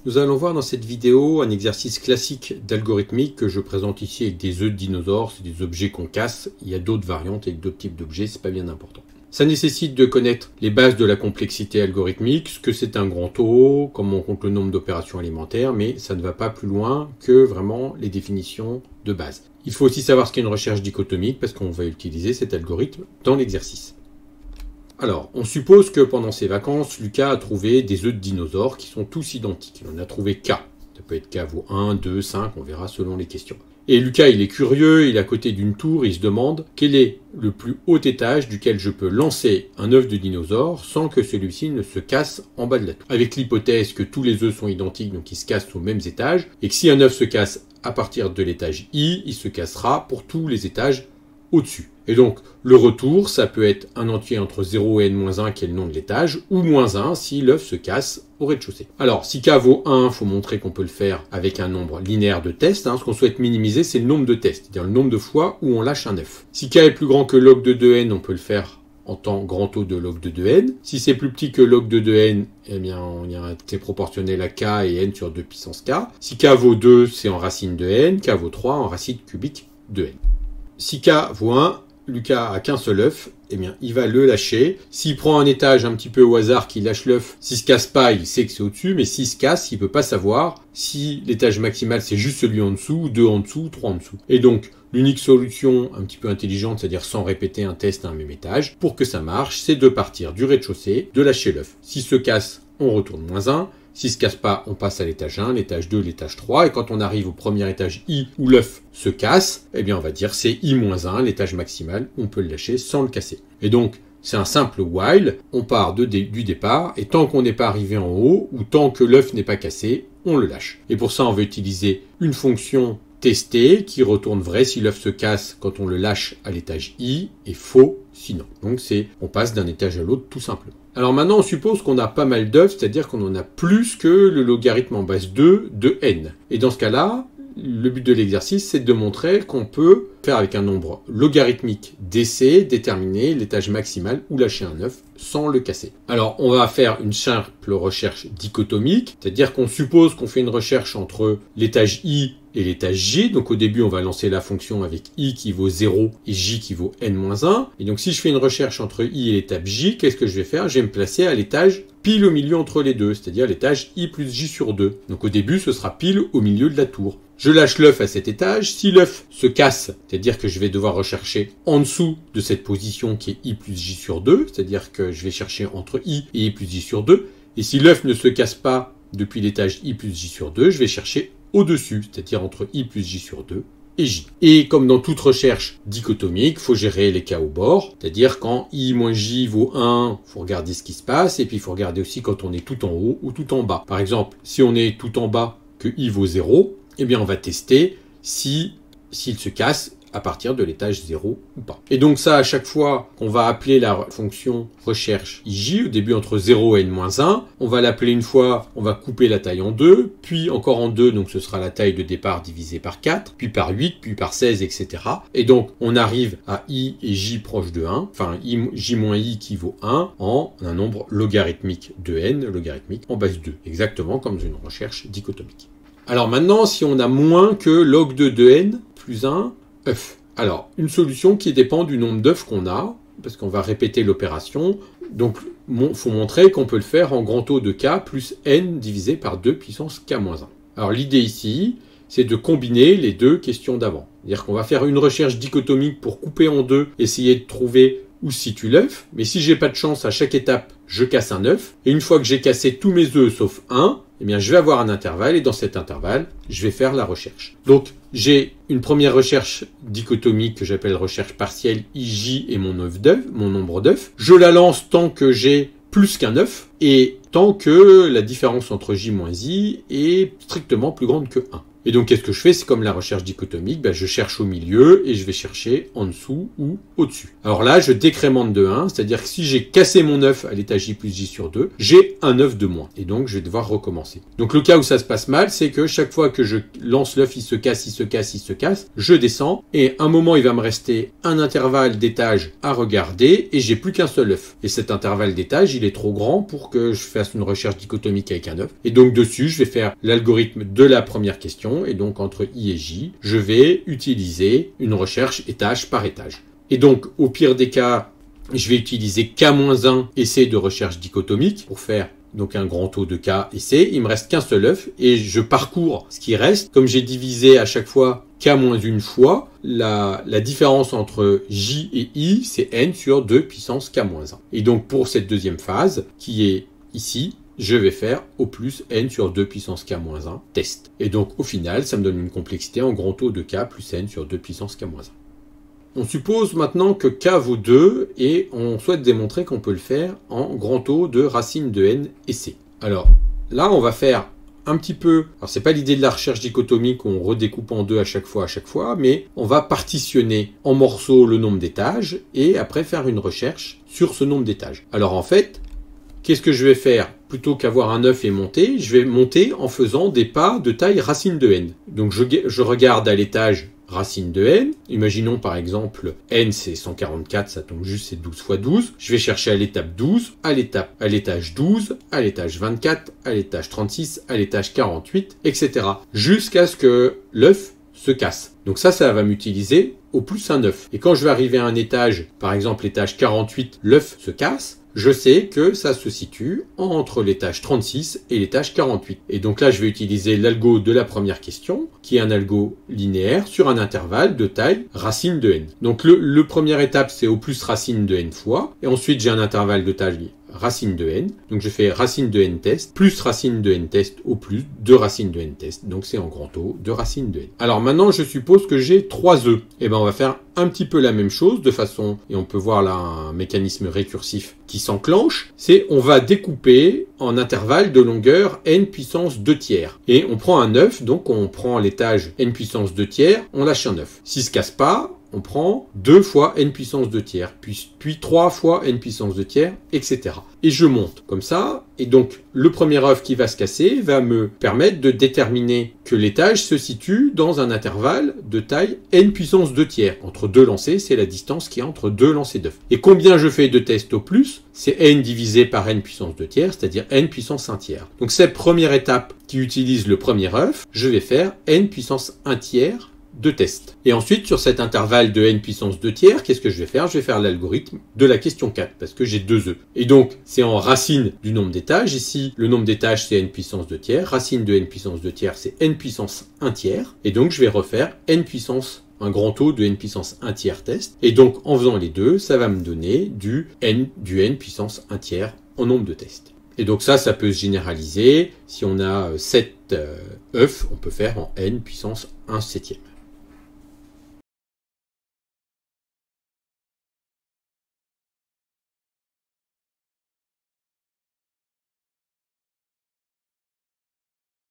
Nous allons voir dans cette vidéo un exercice classique d'algorithmique que je présente ici avec des œufs de dinosaures, c'est des objets qu'on casse. Il y a d'autres variantes avec d'autres types d'objets, c'est pas bien important. Ça nécessite de connaître les bases de la complexité algorithmique, ce que c'est un grand taux, comment on compte le nombre d'opérations alimentaires, mais ça ne va pas plus loin que vraiment les définitions de base. Il faut aussi savoir ce qu'est une recherche dichotomique parce qu'on va utiliser cet algorithme dans l'exercice. Alors, on suppose que pendant ses vacances, Lucas a trouvé des œufs de dinosaures qui sont tous identiques. Il en a trouvé K. Ça peut être K vaut 1, 2, 5, on verra selon les questions. Et Lucas, il est curieux, il est à côté d'une tour, il se demande quel est le plus haut étage duquel je peux lancer un œuf de dinosaure sans que celui-ci ne se casse en bas de la tour. Avec l'hypothèse que tous les œufs sont identiques, donc ils se cassent aux mêmes étages, et que si un œuf se casse à partir de l'étage I, il se cassera pour tous les étages au-dessus. Et donc, le retour, ça peut être un entier entre 0 et n-1 qui est le nom de l'étage, ou -1 si l'œuf se casse au rez-de-chaussée. Alors, si k vaut 1, il faut montrer qu'on peut le faire avec un nombre linéaire de tests. Ce qu'on souhaite minimiser, c'est le nombre de tests, c'est-à-dire le nombre de fois où on lâche un œuf. Si k est plus grand que log de 2n, on peut le faire en temps grand O de log de 2n. Si c'est plus petit que log de 2n, eh bien, c'est proportionnel à k et n sur 2 puissance k. Si k vaut 2, c'est en racine de n, k vaut 3 en racine cubique de n. Si k vaut 1, Lucas a qu'un seul œuf, eh bien, il va le lâcher. S'il prend un étage un petit peu au hasard, qu'il lâche l'œuf, s'il se casse pas, il sait que c'est au-dessus, mais s'il se casse, il peut pas savoir si l'étage maximal c'est juste celui en dessous, 2 en dessous, 3 en dessous. Et donc, l'unique solution un petit peu intelligente, c'est-à-dire sans répéter un test à un même étage, pour que ça marche, c'est de partir du rez-de-chaussée, de lâcher l'œuf. S'il se casse, on retourne -1. S'il se casse pas, on passe à l'étage 1, l'étage 2, l'étage 3. Et quand on arrive au premier étage I où l'œuf se casse, eh bien on va dire c'est I-1, l'étage maximal. On peut le lâcher sans le casser. Et donc, c'est un simple while. On part du départ. Et tant qu'on n'est pas arrivé en haut, ou tant que l'œuf n'est pas cassé, on le lâche. Et pour ça, on va utiliser une fonction tester qui retourne vrai si l'œuf se casse quand on le lâche à l'étage I et faux sinon. Donc on passe d'un étage à l'autre tout simplement. Alors maintenant on suppose qu'on a pas mal d'œufs, c'est-à-dire qu'on en a plus que le logarithme en base 2 de n. Et dans ce cas-là, le but de l'exercice c'est de montrer qu'on peut faire avec un nombre logarithmique d'essais déterminer l'étage maximal ou lâcher un œuf sans le casser. Alors on va faire une simple recherche dichotomique, c'est-à-dire qu'on suppose qu'on fait une recherche entre l'étage I et l'étage J. Donc au début, on va lancer la fonction avec I qui vaut 0 et J qui vaut n-1. Et donc si je fais une recherche entre I et l'étage J, qu'est-ce que je vais faire? Je vais me placer à l'étage pile au milieu entre les deux, c'est-à-dire l'étage I plus J sur 2. Donc au début, ce sera pile au milieu de la tour. Je lâche l'œuf à cet étage. Si l'œuf se casse, c'est-à-dire que je vais devoir rechercher en dessous de cette position qui est I plus J sur 2, c'est-à-dire que je vais chercher entre I et I plus J sur 2. Et si l'œuf ne se casse pas depuis l'étage I plus J sur 2, je vais chercher au-dessus, c'est-à-dire entre I plus J sur 2 et J. Et comme dans toute recherche dichotomique, il faut gérer les cas au bord, c'est-à-dire quand I moins J vaut 1, il faut regarder ce qui se passe, et puis il faut regarder aussi quand on est tout en haut ou tout en bas. Par exemple, si on est tout en bas que I vaut 0, eh bien on va tester s'il se casse à partir de l'étage 0 ou pas. Et donc ça, à chaque fois qu'on va appeler la fonction recherche IJ, au début entre 0 et n-1, on va l'appeler une fois, on va couper la taille en 2, puis encore en 2, donc ce sera la taille de départ divisée par 4, puis par 8, puis par 16, etc. Et donc on arrive à I et J proche de 1, enfin J moins I qui vaut 1 en un nombre logarithmique de n, logarithmique en base 2, exactement comme une recherche dichotomique. Alors maintenant, si on a moins que log de n plus 1, œuf. Alors, une solution qui dépend du nombre d'œufs qu'on a, parce qu'on va répéter l'opération. Donc, il faut montrer qu'on peut le faire en grand O de k plus n divisé par 2 puissance k-1. Alors, l'idée ici, c'est de combiner les deux questions d'avant. C'est-à-dire qu'on va faire une recherche dichotomique pour couper en deux, essayer de trouver où se situe l'œuf. Mais si j'ai pas de chance, à chaque étape, je casse un œuf. Et une fois que j'ai cassé tous mes œufs sauf un, eh bien, je vais avoir un intervalle et dans cet intervalle, je vais faire la recherche. Donc, j'ai une première recherche dichotomique que j'appelle recherche partielle IJ et mon nombre d'œufs. Je la lance tant que j'ai plus qu'un œuf et tant que la différence entre J moins I est strictement plus grande que 1. Et donc, qu'est-ce que je fais? C'est comme la recherche dichotomique, je cherche au milieu et je vais chercher en dessous ou au-dessus. Alors là, je décrémente de 1, c'est-à-dire que si j'ai cassé mon œuf à l'étage J plus J sur 2, j'ai un œuf de moins. Et donc, je vais devoir recommencer. Donc, le cas où ça se passe mal, c'est que chaque fois que je lance l'œuf, il se casse, je descends. Et à un moment, il va me rester un intervalle d'étage à regarder et j'ai plus qu'un seul œuf. Et cet intervalle d'étage, il est trop grand pour pour que je fasse une recherche dichotomique avec un œuf. Et donc dessus, je vais faire l'algorithme de la première question. Et donc entre I et J, je vais utiliser une recherche étage par étage. Et donc au pire des cas, je vais utiliser K-1 essai de recherche dichotomique pour faire donc un grand taux de K essai. Il me reste qu'un seul œuf et je parcours ce qui reste. Comme j'ai divisé à chaque fois K-1 fois, la différence entre J et I, c'est N sur 2 puissance K-1. Et donc pour cette deuxième phase, qui est ici, je vais faire au plus N sur 2 puissance K-1 test. Et donc au final, ça me donne une complexité en grand taux de K plus N sur 2 puissance K-1. On suppose maintenant que K vaut 2 et on souhaite démontrer qu'on peut le faire en grand taux de racine de N et C. Alors là, on va faire un petit peu, alors c'est pas l'idée de la recherche dichotomique où on redécoupe en deux à chaque fois, mais on va partitionner en morceaux le nombre d'étages et après faire une recherche sur ce nombre d'étages. Alors en fait, qu'est-ce que je vais faire? Plutôt qu'avoir un œuf et monter, je vais monter en faisant des pas de taille racine de N. Donc je regarde à l'étage racine de N. Imaginons par exemple, N c'est 144, ça tombe juste, c'est 12 fois 12. Je vais chercher à l'étape 12, à l'étage 12, à l'étage 24, à l'étage 36, à l'étage 48, etc. Jusqu'à ce que l'œuf se casse. Donc ça va m'utiliser au plus un œuf. Et quand je vais arriver à un étage, par exemple l'étage 48, l'œuf se casse, je sais que ça se situe entre l'étage 36 et l'étage 48. Et donc là, je vais utiliser l'algo de la première question, qui est un algo linéaire sur un intervalle de taille racine de n. Donc le première étape, c'est au plus racine de n fois. Et ensuite, j'ai un intervalle de taille racine de n. Donc je fais racine de n test plus racine de n test au plus de racine de n test. Donc c'est en grand O de racine de n. Alors maintenant, je suppose que j'ai 3 œufs. Et ben on va faire un petit peu la même chose de façon, et on peut voir là un mécanisme récursif qui s'enclenche, c'est on va découper en intervalles de longueur n puissance 2 tiers. Et on prend un œuf, donc on prend l'étage n puissance 2 tiers, on lâche un œuf. S'il se casse pas, on prend 2 fois n puissance 2 tiers, puis 3 fois n puissance 2 tiers, etc. Et je monte comme ça, et donc le premier œuf qui va se casser va me permettre de déterminer que l'étage se situe dans un intervalle de taille n puissance 2 tiers. Entre deux lancers, c'est la distance qui est entre deux lancers d'œufs. Et combien je fais de tests au plus? C'est n divisé par n puissance 2 tiers, c'est-à-dire n puissance 1 tiers. Donc cette première étape qui utilise le premier œuf, je vais faire n puissance 1 tiers de test. Et ensuite, sur cet intervalle de n puissance 2 tiers, qu'est-ce que je vais faire? Je vais faire l'algorithme de la question 4, parce que j'ai 2 œufs. Et donc, c'est en racine du nombre d'étages. Ici, le nombre d'étages, c'est n puissance 2 tiers. Racine de n puissance 2 tiers, c'est n puissance 1 tiers. Et donc, je vais refaire n puissance, un grand taux de n puissance 1 tiers test. Et donc, en faisant les deux, ça va me donner du n puissance 1 tiers en nombre de tests. Et donc ça peut se généraliser. Si on a 7 œufs, on peut faire en n puissance 1 septième.